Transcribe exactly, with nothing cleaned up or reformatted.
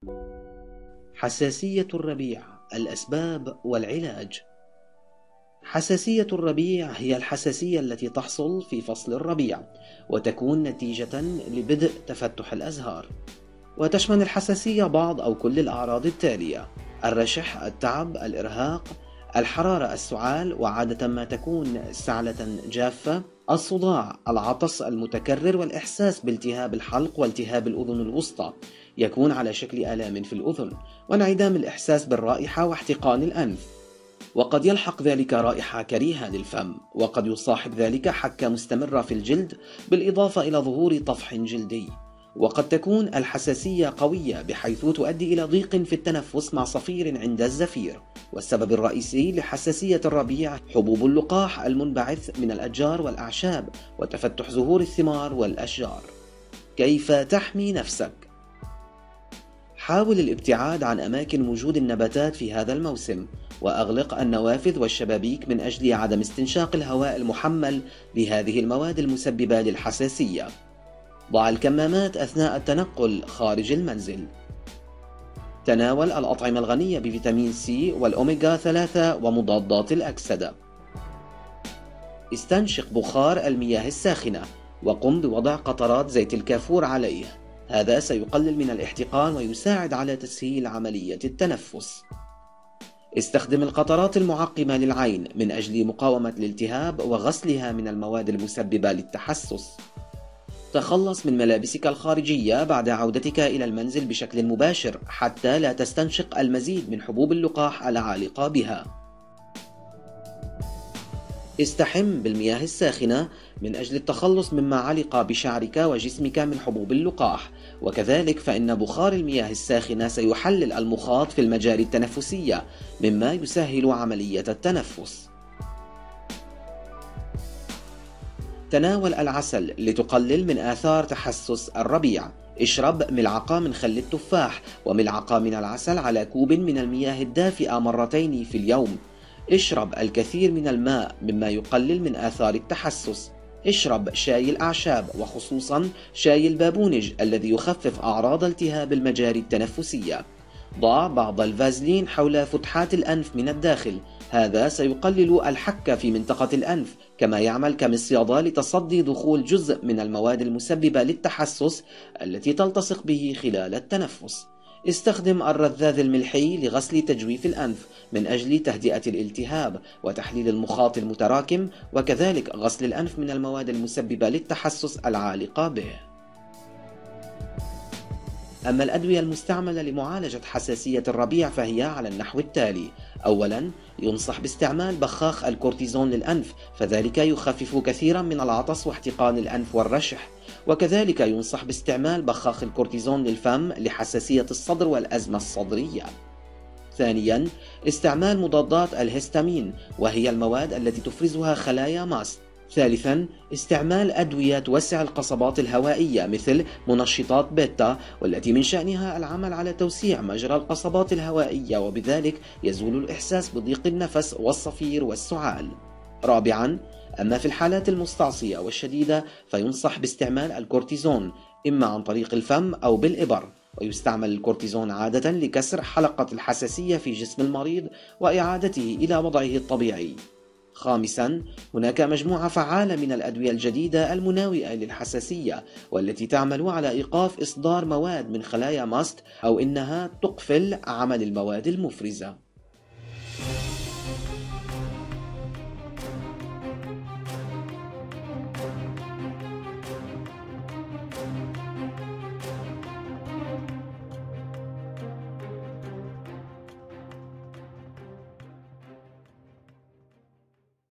حساسية الربيع: الأسباب والعلاج. حساسية الربيع هي الحساسية التي تحصل في فصل الربيع، وتكون نتيجة لبدء تفتح الأزهار. وتشمل الحساسية بعض أو كل الأعراض التالية: الرشح، التعب، الإرهاق، الحرارة، السعال وعادة ما تكون سعلة جافة، الصداع، العطس المتكرر، والإحساس بالتهاب الحلق والتهاب الأذن الوسطى يكون على شكل آلام في الأذن، وانعدام الإحساس بالرائحة واحتقان الأنف. وقد يلحق ذلك رائحة كريهة للفم، وقد يصاحب ذلك حكة مستمرة في الجلد بالإضافة إلى ظهور طفح جلدي. وقد تكون الحساسية قوية بحيث تؤدي إلى ضيق في التنفس مع صفير عند الزفير. والسبب الرئيسي لحساسية الربيع حبوب اللقاح المنبعث من الأشجار والأعشاب وتفتح زهور الثمار والأشجار. كيف تحمي نفسك؟ حاول الابتعاد عن أماكن وجود النباتات في هذا الموسم، وأغلق النوافذ والشبابيك من أجل عدم استنشاق الهواء المحمل بهذه المواد المسببة للحساسية. ضع الكمامات أثناء التنقل خارج المنزل. تناول الأطعمة الغنية بفيتامين سي والأوميغا ثلاثة ومضادات الأكسدة. استنشق بخار المياه الساخنة، وقم بوضع قطرات زيت الكافور عليه، هذا سيقلل من الاحتقان ويساعد على تسهيل عملية التنفس. استخدم القطرات المعقمة للعين من أجل مقاومة الالتهاب وغسلها من المواد المسببة للتحسس. تخلص من ملابسك الخارجية بعد عودتك إلى المنزل بشكل مباشر حتى لا تستنشق المزيد من حبوب اللقاح العالقة بها. استحم بالمياه الساخنة من أجل التخلص مما علق بشعرك وجسمك من حبوب اللقاح، وكذلك فإن بخار المياه الساخنة سيحلل المخاط في المجاري التنفسية مما يسهل عملية التنفس. تناول العسل لتقلل من آثار تحسس الربيع. اشرب ملعقة من خل التفاح وملعقة من العسل على كوب من المياه الدافئة مرتين في اليوم. اشرب الكثير من الماء مما يقلل من آثار التحسس. اشرب شاي الأعشاب وخصوصا شاي البابونج الذي يخفف أعراض التهاب المجاري التنفسية. ضع بعض الفازلين حول فتحات الأنف من الداخل، هذا سيقلل الحكة في منطقة الأنف، كما يعمل كمصيدة لتصدي دخول جزء من المواد المسببة للتحسس التي تلتصق به خلال التنفس. استخدم الرذاذ الملحي لغسل تجويف الأنف من أجل تهدئة الالتهاب وتحليل المخاط المتراكم، وكذلك غسل الأنف من المواد المسببة للتحسس العالقة به. أما الأدوية المستعملة لمعالجة حساسية الربيع فهي على النحو التالي: أولا، ينصح باستعمال بخاخ الكورتيزون للأنف، فذلك يخفف كثيرا من العطس واحتقان الأنف والرشح، وكذلك ينصح باستعمال بخاخ الكورتيزون للفم لحساسية الصدر والأزمة الصدرية. ثانيا، استعمال مضادات الهستامين وهي المواد التي تفرزها خلايا ماست. ثالثا، استعمال أدوية توسع القصبات الهوائية مثل منشطات بيتا، والتي من شأنها العمل على توسيع مجرى القصبات الهوائية وبذلك يزول الإحساس بضيق النفس والصفير والسعال. رابعا، أما في الحالات المستعصية والشديدة فينصح باستعمال الكورتيزون إما عن طريق الفم أو بالإبر، ويستعمل الكورتيزون عادة لكسر حلقة الحساسية في جسم المريض وإعادته إلى وضعه الطبيعي. خامسا، هناك مجموعة فعالة من الأدوية الجديدة المناوئة للحساسية والتي تعمل على إيقاف إصدار مواد من خلايا ماست، أو إنها تقفل عمل المواد المفرزة.